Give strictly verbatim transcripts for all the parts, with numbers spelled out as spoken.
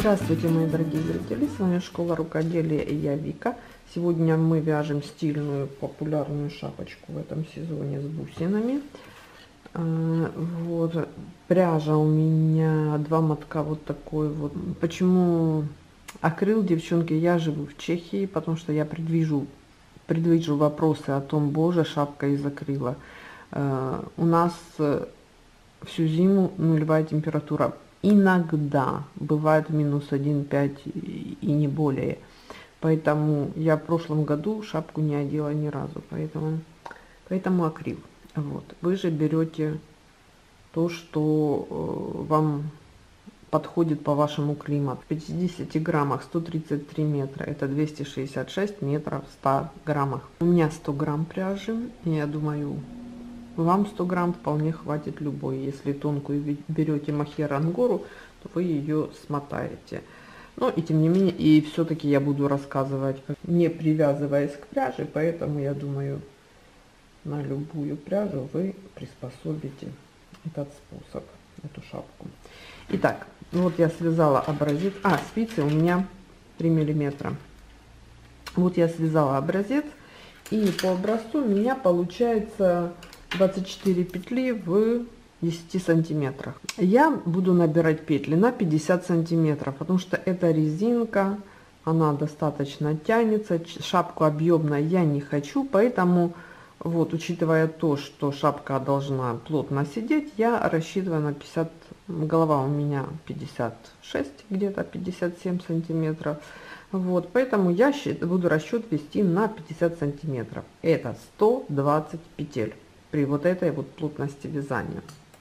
Здравствуйте, мои дорогие зрители, с вами Школа Рукоделия и я Вика. Сегодня мы вяжем стильную популярную шапочку в этом сезоне с бусинами. Вот пряжа у меня два мотка вот такой вот. Почему акрил, девчонки? Я живу в Чехии, потому что я предвижу предвижу вопросы о том, боже, шапка из акрила. У нас всю зиму нулевая температура. Иногда бывает минус один пять и не более. Поэтому я в прошлом году шапку не одела ни разу. Поэтому, поэтому акрил. Вот. Вы же берете то, что э, вам подходит по вашему климату. В пятидесяти граммах сто тридцать три метра. Это двести шестьдесят шесть метров в ста граммах. У меня сто грамм пряжи. И я думаю, вам сто грамм вполне хватит любой. Если тонкую берете мохер ангору, то вы ее смотаете. Но и тем не менее, и все-таки я буду рассказывать, не привязываясь к пряже, поэтому я думаю, на любую пряжу вы приспособите этот способ, эту шапку. Итак, вот я связала образец. А, спицы у меня три миллиметра. Вот я связала образец, и по образцу у меня получается двадцать четыре петли в десяти сантиметрах. Я буду набирать петли на пятьдесят сантиметров, потому что эта резинка, она достаточно тянется, шапку объемной я не хочу, поэтому вот, учитывая то, что шапка должна плотно сидеть, я рассчитываю на пятьдесят, голова у меня пятьдесят шесть, где-то пятьдесят семь сантиметров. Вот, поэтому я буду расчет вести на пятьдесят сантиметров. Это сто двадцать петель при вот этой вот плотности вязания.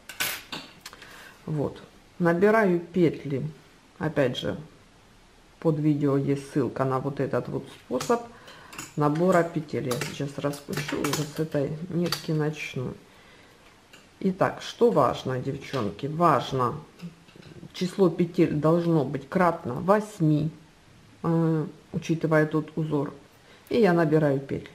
Вот, набираю петли, опять же, под видео есть ссылка на вот этот вот способ набора петель. Я сейчас распущу, уже с этой нитки начну. Итак, что важно, девчонки? Важно, число петель должно быть кратно восьми, э, учитывая тот узор. И я набираю петли.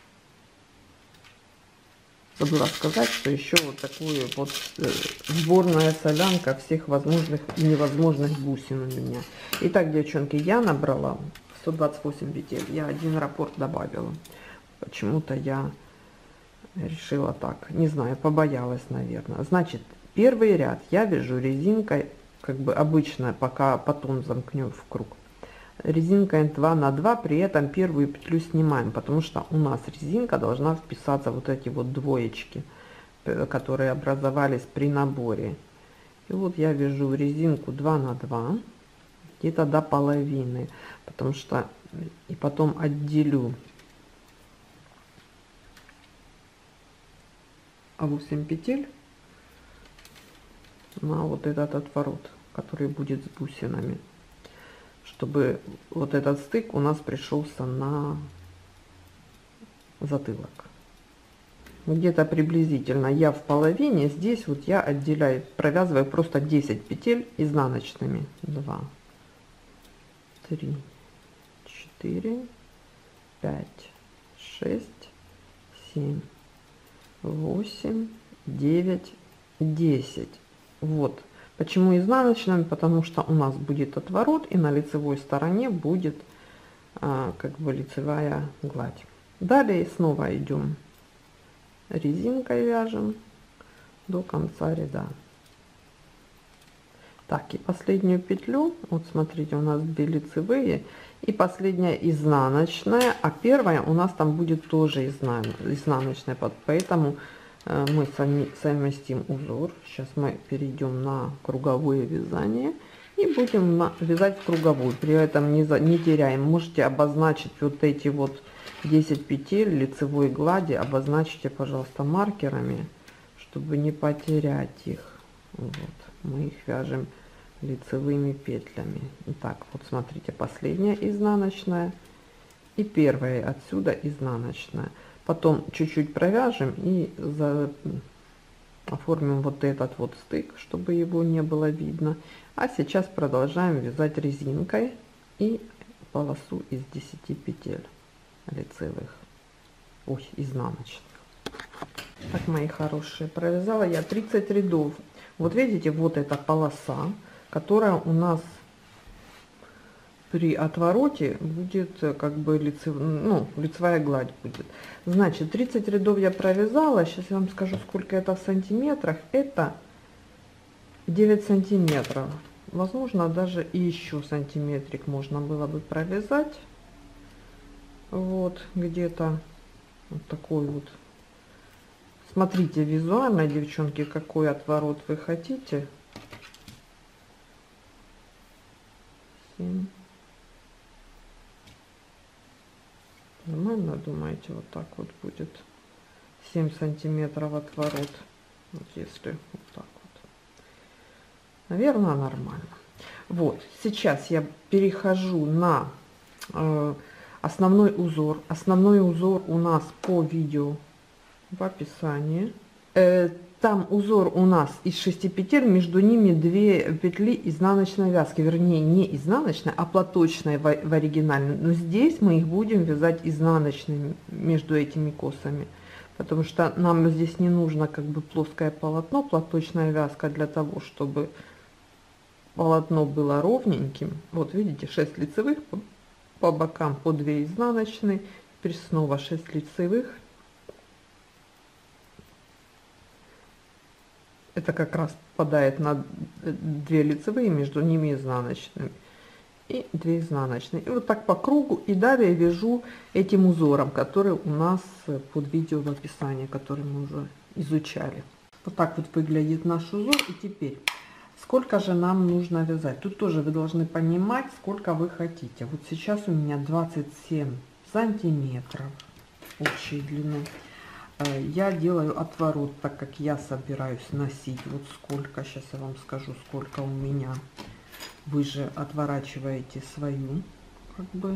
Забыла сказать, что еще вот такую вот э, сборная солянка всех возможных и невозможных бусин у меня. Итак, девчонки, я набрала сто двадцать восемь петель. Я один раппорт добавила. Почему-то я решила так. Не знаю, побоялась, наверное. Значит, первый ряд я вяжу резинкой, как бы обычно, пока потом замкнем в круг. Резинкой два на два, при этом первую петлю снимаем, потому что у нас резинка должна вписаться вот эти вот двоечки, которые образовались при наборе. И вот я вяжу резинку два на два, где-то до половины, потому что и потом отделю восемь петель на вот этот отворот, который будет с бусинами, чтобы вот этот стык у нас пришелся на затылок. Где-то приблизительно я в половине, здесь вот я отделяю, провязываю просто десять петель изнаночными. два, три, четыре, пять, шесть, семь, восемь, девять, десять. Вот. Почему изнаночными? Потому что у нас будет отворот, и на лицевой стороне будет а, как бы лицевая гладь. Далее снова идем резинкой, вяжем до конца ряда. Так, и последнюю петлю, вот смотрите, у нас две лицевые, и последняя изнаночная, а первая у нас там будет тоже изнан, изнаночная, поэтому мы совместим узор. Сейчас мы перейдем на круговое вязание и будем вязать в круговую. При этом не, за, не теряем. Можете обозначить вот эти вот десять петель лицевой глади. Обозначьте, пожалуйста, маркерами, чтобы не потерять их. Вот. Мы их вяжем лицевыми петлями. Итак, вот смотрите, последняя изнаночная и первая отсюда изнаночная. Потом чуть-чуть провяжем и за... оформим вот этот вот стык, чтобы его не было видно. А сейчас продолжаем вязать резинкой и полосу из десяти петель лицевых, ой, изнаночных. Так, мои хорошие, провязала я тридцать рядов. Вот видите, вот эта полоса, которая у нас при отвороте будет как бы лицев, ну, лицевая гладь будет. Значит, тридцать рядов я провязала. Сейчас я вам скажу, сколько это в сантиметрах. Это девять сантиметров. Возможно, даже и еще сантиметрик можно было бы провязать. Вот, где-то вот такой вот. Смотрите визуально, девчонки, какой отворот вы хотите. семь. Нормально, думаете, вот так вот будет? семь сантиметров отворот. Вот если вот так вот. Наверное, нормально. Вот, сейчас я перехожу на э, основной узор. Основной узор у нас по видео в описании. Э, там узор у нас из шести петель, между ними две петли изнаночной вязки, вернее не изнаночной, а платочной в, в оригинале. Но здесь мы их будем вязать изнаночными между этими косами, потому что нам здесь не нужно как бы плоское полотно, платочная вязка для того, чтобы полотно было ровненьким. Вот видите, шесть лицевых по, по бокам, по две изнаночные, теперь снова шесть лицевых. Это как раз попадает на две лицевые, между ними изнаночными, и две изнаночные. И вот так по кругу, и далее вяжу этим узором, который у нас под видео в описании, который мы уже изучали. Вот так вот выглядит наш узор. И теперь, сколько же нам нужно вязать? Тут тоже вы должны понимать, сколько вы хотите. Вот сейчас у меня двадцать семь сантиметров общей длины. Я делаю отворот, так как я собираюсь носить. Вот сколько, сейчас я вам скажу, сколько у меня. Вы же отворачиваете свою, как бы,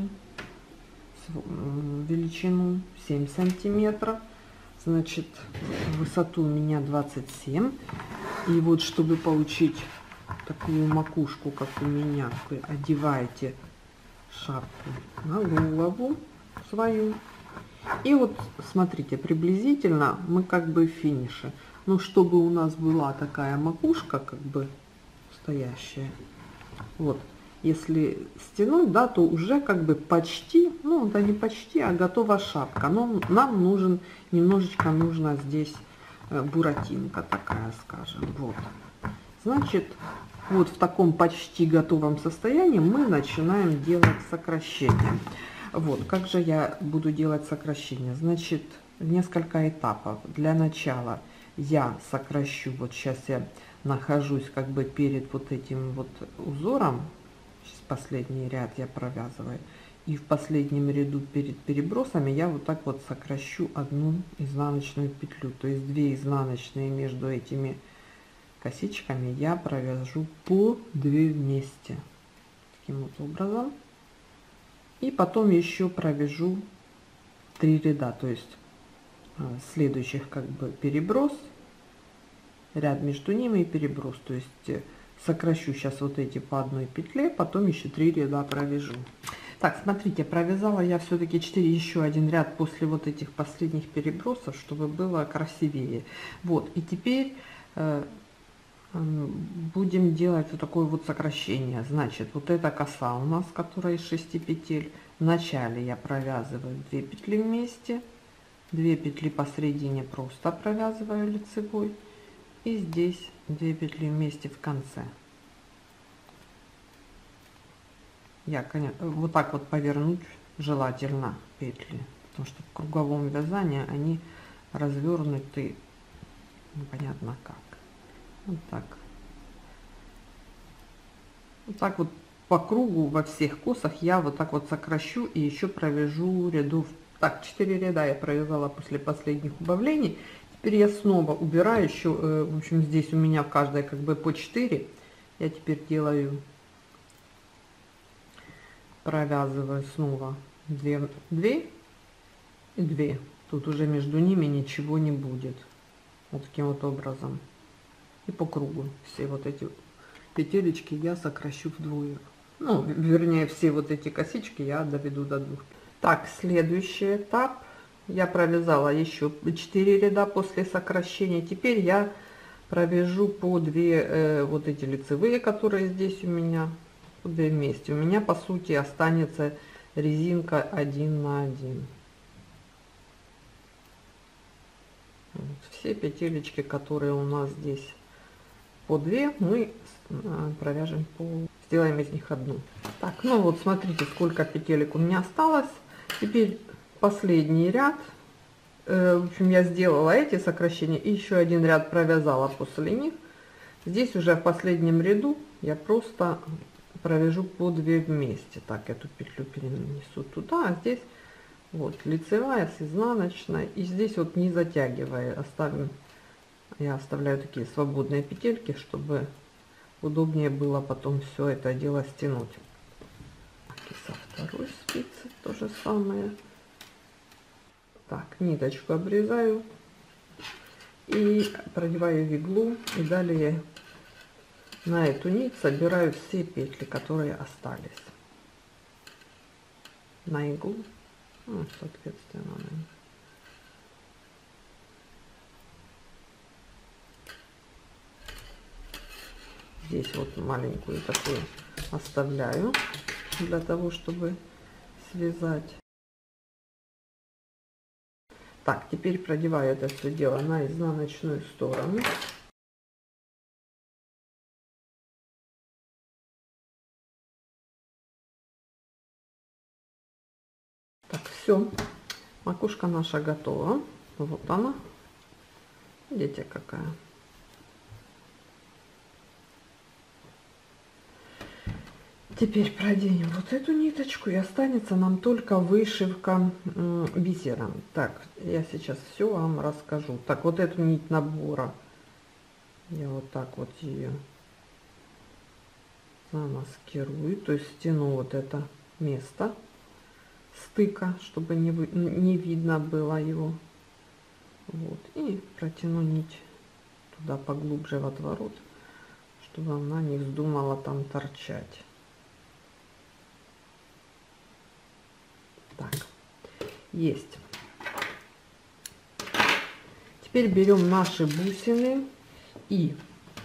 величину семь сантиметров. Значит, высоту у меня двадцать семь. И вот, чтобы получить такую макушку, как у меня, вы одеваете шапку на голову свою. И вот смотрите, приблизительно мы как бы в финише. Но чтобы у нас была такая макушка, как бы стоящая, вот, если стянуть, да, то уже как бы почти, ну да не почти, а готова шапка. Но нам нужен, немножечко нужно здесь буратинка такая, скажем, вот. Значит, вот в таком почти готовом состоянии мы начинаем делать сокращение. Вот, как же я буду делать сокращение? Значит, несколько этапов. Для начала я сокращу, вот сейчас я нахожусь как бы перед вот этим вот узором, сейчас последний ряд я провязываю, и в последнем ряду перед перебросами я вот так вот сокращу одну изнаночную петлю, то есть две изнаночные между этими косичками я провяжу по две вместе, таким вот образом. И потом еще провяжу три ряда, то есть следующих как бы переброс, ряд между ними и переброс, то есть сокращу сейчас вот эти по одной петле, потом еще три ряда провяжу. Так, смотрите, провязала я все-таки четыре, еще один ряд после вот этих последних перебросов, чтобы было красивее. Вот, и теперь э, будем делать вот такое вот сокращение. Значит, вот эта коса у нас, которая из шести петель. Вначале я провязываю две петли вместе, две петли посередине просто провязываю лицевой, и здесь две петли вместе в конце. Я, конечно, вот так вот повернуть желательно петли, потому что в круговом вязании они развернуты непонятно как. Вот так. Вот так вот по кругу во всех косах я вот так вот сокращу и еще провяжу рядов. Так, четыре ряда я провязала после последних убавлений. Теперь я снова убираю еще, э, в общем, здесь у меня в каждой как бы по четыре. Я теперь делаю, провязываю снова две, две и две. Тут уже между ними ничего не будет. Вот таким вот образом. И по кругу все вот эти петелечки я сокращу вдвое. Ну, вернее, все вот эти косички я доведу до двух. Так, следующий этап. Я провязала еще четыре ряда после сокращения. Теперь я провяжу по две э, вот эти лицевые, которые здесь у меня по две вместе. У меня по сути останется резинка один на один. Вот. Все петелечки, которые у нас здесь по две, мы провяжем по, сделаем из них одну. Так, ну вот смотрите, сколько петелек у меня осталось. Теперь последний ряд. Э, в общем, я сделала эти сокращения и еще один ряд провязала после них. Здесь уже в последнем ряду я просто провяжу по две вместе. Так, эту петлю перенесу туда, а здесь вот лицевая с изнаночной, и здесь вот не затягивая оставим, я оставляю такие свободные петельки, чтобы удобнее было потом все это дело стянуть. И со второй спицы то же самое. Так, ниточку обрезаю и продеваю в иглу, и далее на эту нить собираю все петли, которые остались на иглу. Ну, соответственно, здесь вот маленькую такую оставляю для того, чтобы связать. Так, теперь продеваю это все дело на изнаночную сторону. Так, все, макушка наша готова. Вот она. Видите, какая. Теперь проденем вот эту ниточку, и останется нам только вышивка бисером. Так, я сейчас все вам расскажу. Так, вот эту нить набора я вот так вот ее замаскирую, то есть стяну вот это место стыка, чтобы не, вы, не видно было его. Вот, и протяну нить туда поглубже в отворот, чтобы она не вздумала там торчать. Так, есть. Теперь берем наши бусины и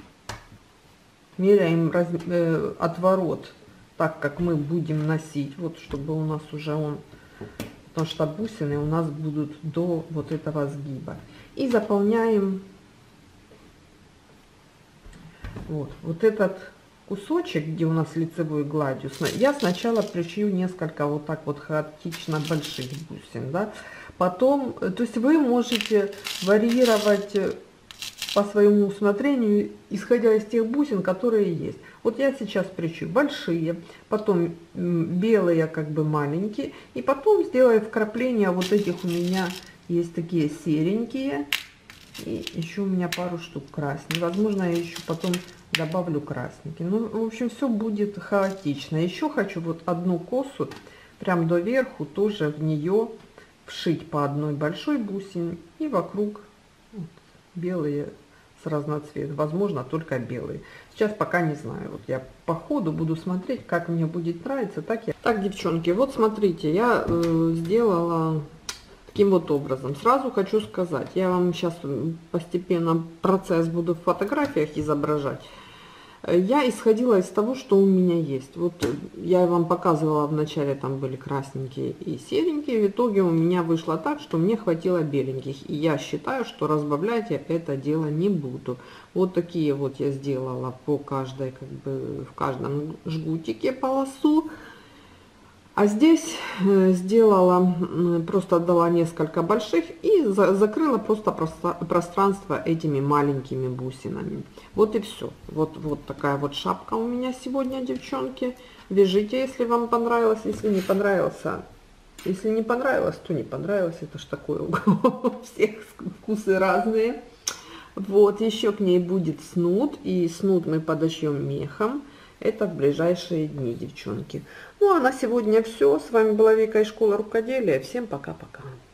меряем раз, э, отворот так, как мы будем носить, вот чтобы у нас уже он, потому что бусины у нас будут до вот этого сгиба, и заполняем вот вот этот кусочек, где у нас лицевой гладью. Я сначала пришью несколько вот так вот хаотично больших бусин, да, потом, то есть вы можете варьировать по своему усмотрению, исходя из тех бусин, которые есть. Вот я сейчас пришью большие, потом белые как бы маленькие, и потом сделаю вкрапления вот этих у меня есть такие серенькие, и еще у меня пару штук красных. Возможно, я еще потом добавлю красненькие. Ну, в общем, все будет хаотично. Еще хочу вот одну косу прям до верху тоже в нее вшить по одной большой бусине, и вокруг вот, белые с разноцветом, возможно только белые. Сейчас пока не знаю, вот я по ходу буду смотреть, как мне будет нравиться, так я. Так, девчонки, вот смотрите, я э, сделала таким вот образом. Сразу хочу сказать, я вам сейчас постепенно процесс буду в фотографиях изображать. Я исходила из того, что у меня есть. Вот я вам показывала вначале, там были красненькие и серенькие. В итоге у меня вышло так, что мне хватило беленьких. И я считаю, что разбавлять я это дело не буду. Вот такие вот я сделала по каждой, как бы в каждом жгутике полосу. А здесь сделала, просто отдала несколько больших и за, закрыла просто пространство этими маленькими бусинами. Вот и все. Вот, вот такая вот шапка у меня сегодня, девчонки. Вяжите, если вам понравилось. Если не понравился, если не понравилось, то не понравилось. Это ж такое, у всех вкусы разные. Вот, еще к ней будет снуд. И снуд мы подошьем мехом. Это в ближайшие дни, девчонки. Ну а на сегодня все. С вами была Вика из школы рукоделия. Всем пока-пока.